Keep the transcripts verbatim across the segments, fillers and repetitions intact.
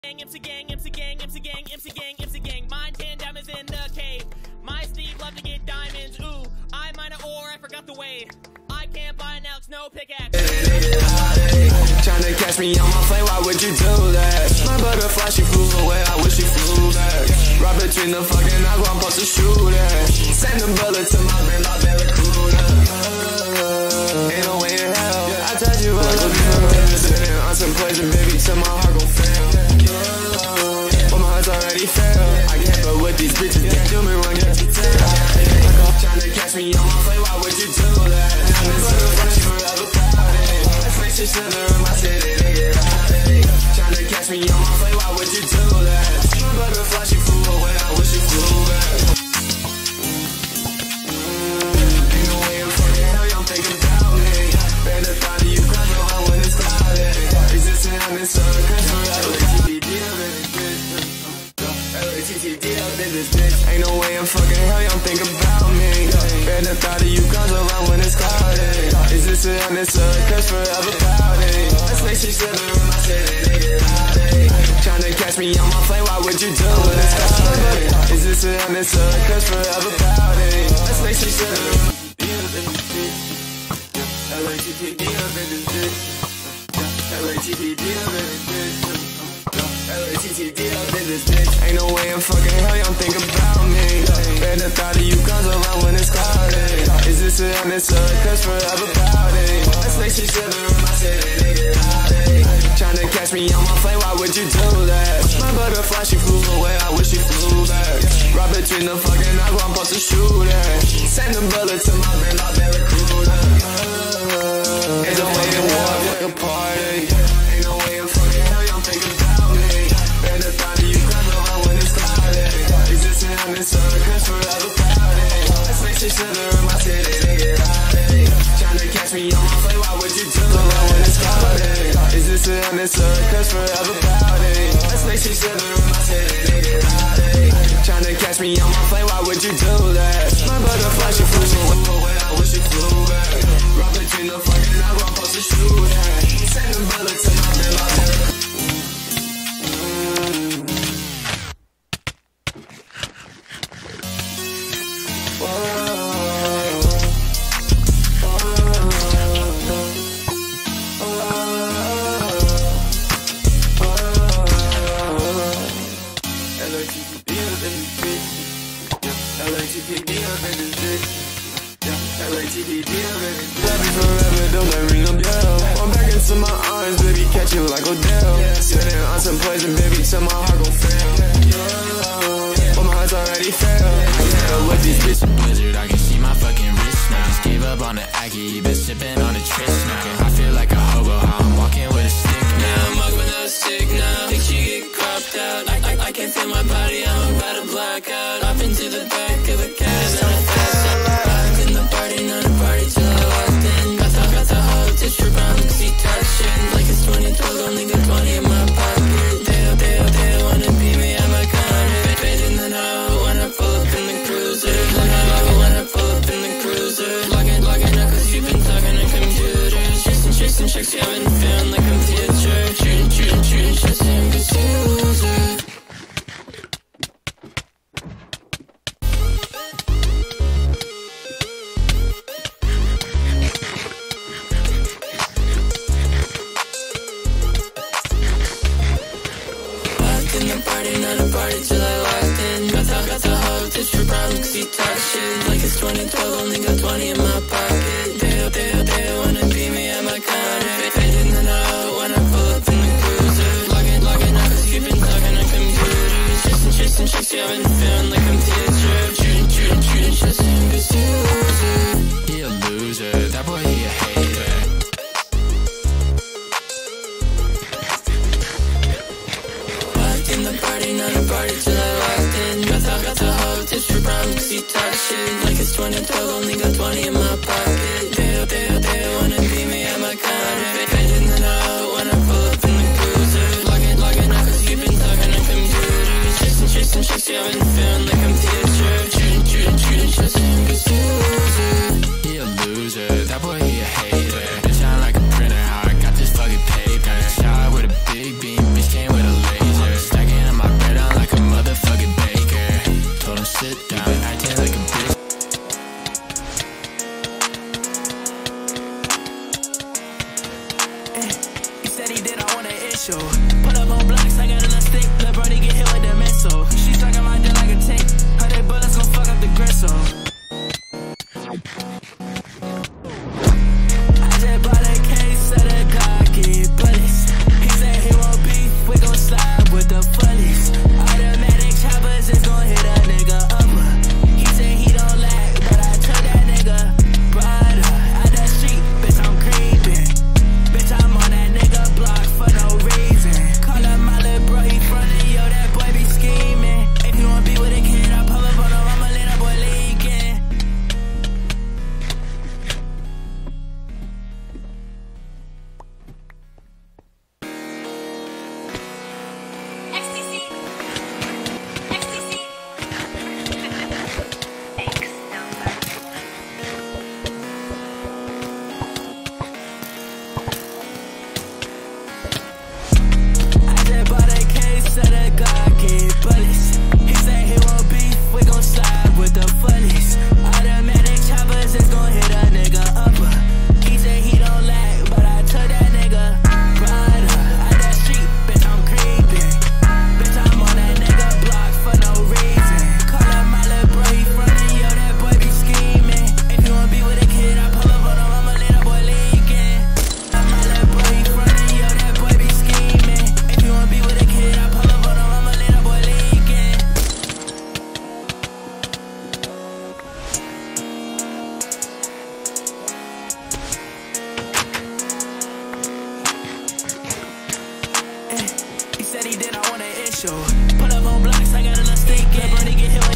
M C gang, M C gang, M C gang, M C gang, M C gang. Mine ten diamonds in the cave. My Steve love to get diamonds. Ooh, I mine an ore, I forgot the way. I can't buy an Alex, no pickaxe. Tryna catch me on my flame, why would you do that? My butterfly, she flew away, I wish she flew back. Right between the fucking eyes, I'm supposed to shoot at. Send a bullet to my brain, my barracuda. Ain't no way in hell, I told you I love you. Sitting on some poison, baby, till my heart gon' fail. But my heart's already failed. I can't fuck with these bitches, they do me wrong, yeah. Tryna catch me on my flame, why would you do that? She forever crowded. Let's make shit center in my city, nigga. Tryna catch me on my flame, why would you do that? My butterfly, she flew away, I wish she flew back. Ain't no way in fucking hell y'all thinking about me. Better thought of you cause around when it's clouded. Existing on this earth, cause forever. T T D up in this bitch. T T D up in this bitch. Ain't no way in fucking hell y'all think about me. Better thought of you cause around when it's clouded. Existing on this earth, cause forever cloudy. Let's make shit center in my city, nigga. Tryna catch me on my flame, why would you do that? Existing on this earth, cause forever cloudy. Let's make shit center in my city. L A T T D up in this bitch. L A T T D up in this bitch. L A T T D up in this bitch. Ain't no way in fucking hell y'all think about me. Better thought of you comes around when it's clouded. Existing on this earth, cause forever cloudy. Let's make shit center in my city, nigga. Tryna catch me on my flame, why would you do that? My butterfly, she flew away, I wish she flew back. Right between the fucking eyes, I'm supposed to shoot at. Send a bullet to my brain, my barracuda. It's a way in war, like a party. Ain't no way in fucking hell y'all think about me. Better thought of you cause around when it's clouded. Existing on this earth, cause forever clouded. Let's make shit center in my city, nigga. Tryna catch me on my flame, why would you do around when it's clouded? Existing on this earth, cause forever clouded. Let's make shit center in my city, nigga. Tryna catch me on my flame, why would you do that? My butterfly, she flew away, I wish she flew back. Right between the fucking eyes, I'm supposed to shoot at. Send a bullet to my brain, my barracuda. Love you forever, don't let ring a bell. I'm back into my arms, baby, catch you like Odell. Sitting on some poison, baby, till my heart gon' fail. But my heart's already failed. I can't go with these bitches. Blizzard, I can see my fucking wrist now. Just gave up on the Aggie, been sipping on the Tris now. I feel like a hobo, how I'm walking with a stick now. I'm walking with a stick now. Think she get cropped out. I, I, I can't feel my body, I'm about to black out. Up into the back of a cab, and I'm fast out. Back in the party, not a party till I walked in. Got the, got the whole district round, cause he touching. Like it's twenty twelve, only got twenty in my pocket. They, they, they wanna beat me, I'm a convict. Fading the night when I pull up in the cruiser. When I, when I pull up in the cruiser. Logging, logging out cause you've been talking to computers. Chasing, chasing checks, you haven't found the computer. Shooting, shooting, shooting, chasing, cause you loser. Like it's twenty twelve, only got twenty in my pocket. They, they, they wanna beat me, I'm a convict. Fading the night when I pull up in the cruiser. Logging, logging out cause you've been talking to computers. Chasing, chasing chicks, you haven't found the computer. Shooting, shooting, shooting, chasing cause you loser. He a loser, that boy he a hater. Locked in the party, not a party till I locked in. Got the, got the whole district round cause he touching. Like it's twenty twelve, only got twenty in my pocket. They, they, they wanna beat me, I'm a convict. Fading the night when I pull up in the cruiser. Logging, logging out cause you've been talking to computers. Chasing, chasing chicks, you haven't found the computer. Shooting, shooting, shooting, chasing cause you loser. He a loser, that boy he a hater. Bitch sound like a printer, how I got this fucking paper. Shot with a big beam, bitch came with a laser. show. Pull up on blocks, I got enough stick. Yeah, money get hit with.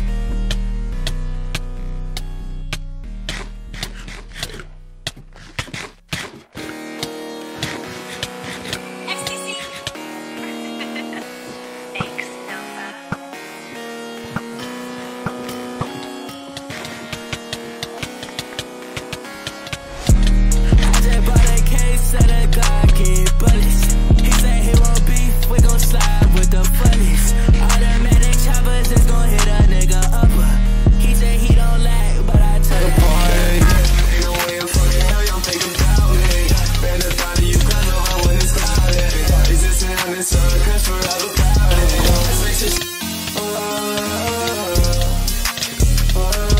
Said a God get bullets. He said he won't beef, we gon' slide with the funnies. Automatic choppers is gon' hit a nigga upper. He said he don't lack, but I tell him ain't no way in fucking hell y'all think about me. Better find you cause of her when it's clouded. Existing on this earth cause forever crowded. Let's make this oh, oh,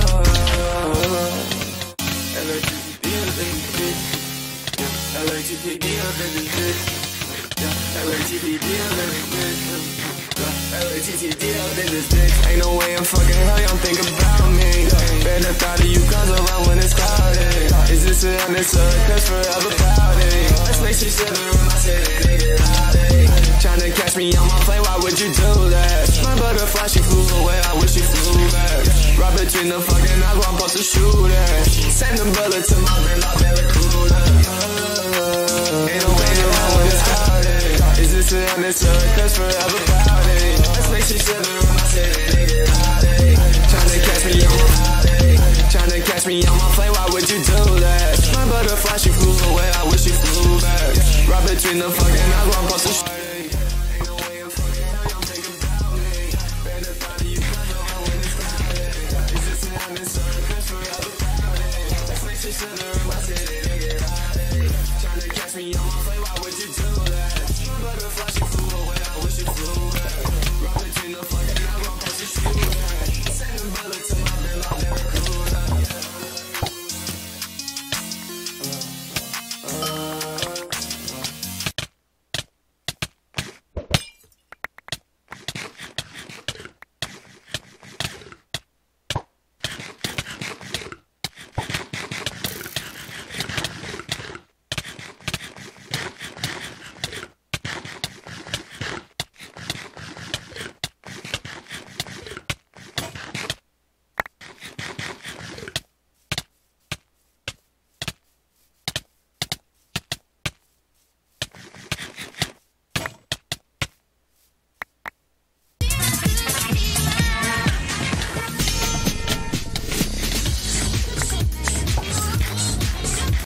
oh. L A T D up in this bitch. L A T P D up in this bitch. L A T P D up in this bitch. L A T T D up in this bitch. Ain't no way in fucking hell y'all think about me. Better thought of you cause around when it's crowded. Is this it on this earth cause forever crowded. Let's make shit seven room, I said it, nigga, howdy. Tryna catch me on my plane, why would you do that? My butterfly, she flew away, I wish she flew back. Right between the fucking eyes, I'm supposed to shoot her. Send a bullet to my brain, my barracuda. Ain't no way around when it's crowded. Is this it on this earth cause forever crowded. Let's make shit seven room, I said it, nigga, howdy. Tryna catch me on my Tryna catch me on my plane, why would you do that? My butterfly, she flew away, I wish she flew back. Right between the fucking eyes, I'm supposed to shoot.